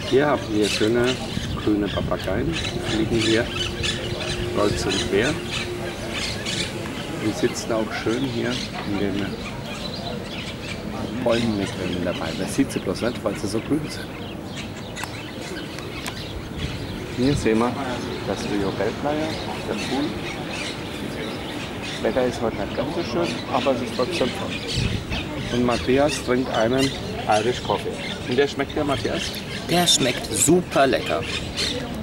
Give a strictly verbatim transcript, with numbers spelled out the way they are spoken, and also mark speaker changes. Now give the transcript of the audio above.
Speaker 1: Hier haben wir schöne grüne Papageien, die fliegen hier kreuz und quer. Die sitzen auch schön hier in den Bäumen mit drin dabei. Man sieht sie bloß nicht, weil sie so grün sind. Hier sehen wir das Rio Belplaya, der Pool. Das Wetter ist heute nicht ganz so schön, aber es ist trotzdem toll. Und Matthias trinkt einen Irish Coffee. Und der schmeckt der, Matthias?
Speaker 2: Der schmeckt super lecker.